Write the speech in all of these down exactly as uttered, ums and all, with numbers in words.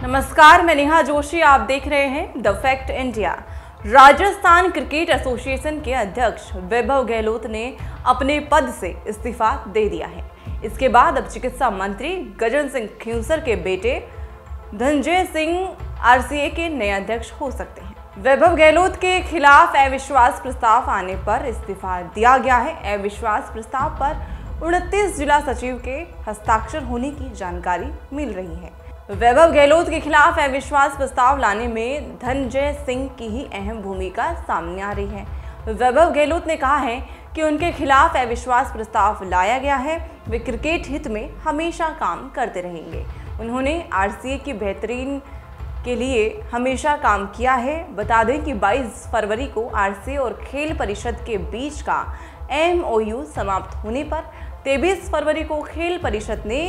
नमस्कार, मैं नेहा जोशी। आप देख रहे हैं the Fact India. Rajasthan cricket association के अध्यक्ष वैभव गहलोत ने अपने पद से इस्तीफा दे दिया है। इसके बाद अब चिकित्सा मंत्री गजन सिंह खींवसर के बेटे धनंजय सिंह आरसीए के नए अध्यक्ष हो सकते हैं। वैभव गहलोत के खिलाफ अविश्वास प्रस्ताव आने पर इस्तीफा दिया गया है। अविश्वास प्रस्ताव पर उनतीस जिला सचिव के हस्ताक्षर होने की जानकारी मिल रही है। वैभव गहलोत के खिलाफ अविश्वास प्रस्ताव लाने में धनंजय सिंह की ही अहम भूमिका सामने आ रही है। वैभव गहलोत ने कहा है कि उनके खिलाफ अविश्वास प्रस्ताव लाया गया है। वे क्रिकेट हित में हमेशा काम करते रहेंगे। उन्होंने आरसीए की बेहतरीन के लिए हमेशा काम किया है। बता दें कि बाईस फरवरी को आरसीए और खेल परिषद के बीच का एमओयू समाप्त होने पर तेईस फरवरी को खेल परिषद ने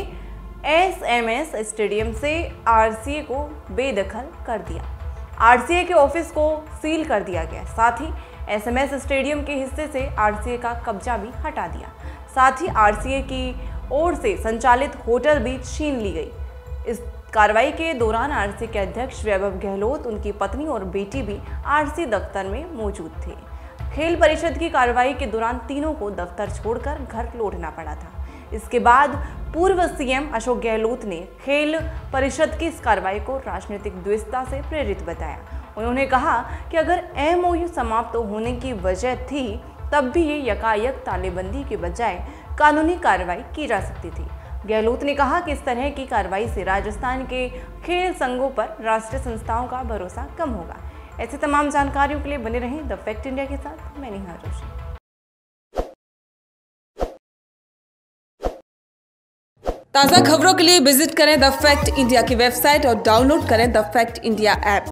एसएमएस स्टेडियम से आरसीए को बेदखल कर दिया। आरसीए के ऑफिस को सील कर दिया गया। साथ ही एसएमएस स्टेडियम के हिस्से से आरसीए का कब्जा भी हटा दिया। साथ ही आरसीए की ओर से संचालित होटल भी छीन ली गई। इस कार्रवाई के दौरान आरसीए के अध्यक्ष वैभव गहलोत, उनकी पत्नी और बेटी भी आरसीए दफ्तर में मौजूद थे। खेल परिषद की कार्रवाई के दौरान तीनों को दफ्तर छोड़कर घर लौटना पड़ा था। इसके बाद पूर्व सीएम अशोक गहलोत ने खेल परिषद की इस कार्रवाई को राजनीतिक द्वेषता से प्रेरित बताया। उन्होंने कहा कि अगर एमओयू समाप्त होने की वजह थी तब भी ये यकायक तालेबंदी के बजाय कानूनी कार्रवाई की जा सकती थी। गहलोत ने कहा कि इस तरह की कार्रवाई से राजस्थान के खेल संघों पर राष्ट्रीय संस्थाओं का भरोसा कम होगा। ऐसे तमाम जानकारियों के लिए बने रहें द फैक्ट इंडिया के साथ। मैं नेहा जोशी। ताज़ा खबरों के लिए विजिट करें द फैक्ट इंडिया की वेबसाइट और डाउनलोड करें द फैक्ट इंडिया ऐप।